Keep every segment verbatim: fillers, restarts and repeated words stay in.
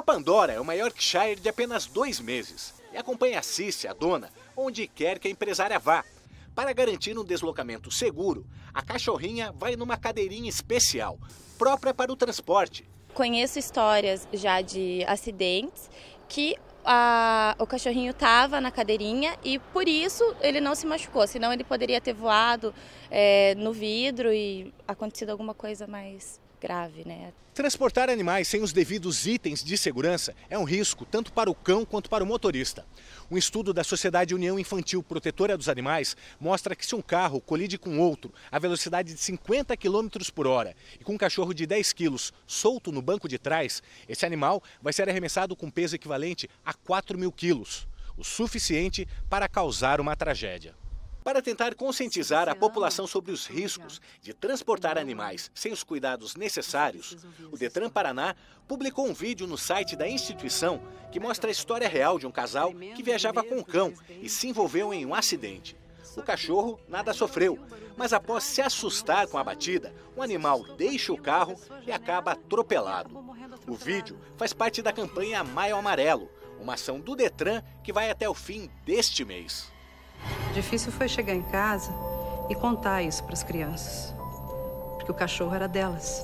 Pandora é uma Yorkshire de apenas dois meses e acompanha a Cici, a dona, onde quer que a empresária vá. Para garantir um deslocamento seguro, a cachorrinha vai numa cadeirinha especial, própria para o transporte. Conheço histórias já de acidentes que a, o cachorrinho estava na cadeirinha e por isso ele não se machucou, senão ele poderia ter voado é, no vidro e acontecido alguma coisa mais grave, né? Transportar animais sem os devidos itens de segurança é um risco tanto para o cão quanto para o motorista. Um estudo da Sociedade União Infantil Protetora dos Animais mostra que se um carro colide com outro a velocidade de cinquenta quilômetros por hora e com um cachorro de dez quilos solto no banco de trás, esse animal vai ser arremessado com peso equivalente a quatro mil quilos, o suficiente para causar uma tragédia. Para tentar conscientizar a população sobre os riscos de transportar animais sem os cuidados necessários, o Detran Paraná publicou um vídeo no site da instituição que mostra a história real de um casal que viajava com um cão e se envolveu em um acidente. O cachorro nada sofreu, mas após se assustar com a batida, o animal deixa o carro e acaba atropelado. O vídeo faz parte da campanha Maio Amarelo, uma ação do Detran que vai até o fim deste mês. Difícil foi chegar em casa e contar isso para as crianças, porque o cachorro era delas.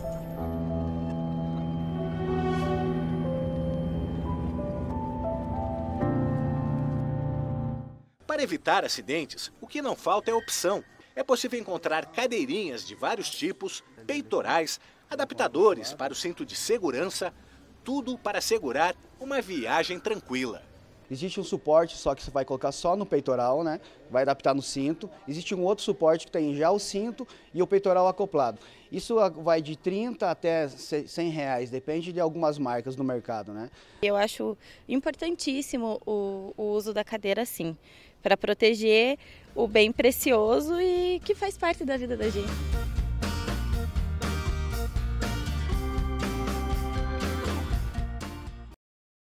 Para evitar acidentes, o que não falta é opção. É possível encontrar cadeirinhas de vários tipos, peitorais, adaptadores para o cinto de segurança, tudo para assegurar uma viagem tranquila. Existe um suporte só que você vai colocar só no peitoral, né? Vai adaptar no cinto. Existe um outro suporte que tem já o cinto e o peitoral acoplado. Isso vai de trinta até cem reais, depende de algumas marcas no mercado, né? Eu acho importantíssimo o, o uso da cadeira, sim, para proteger o bem precioso e que faz parte da vida da gente.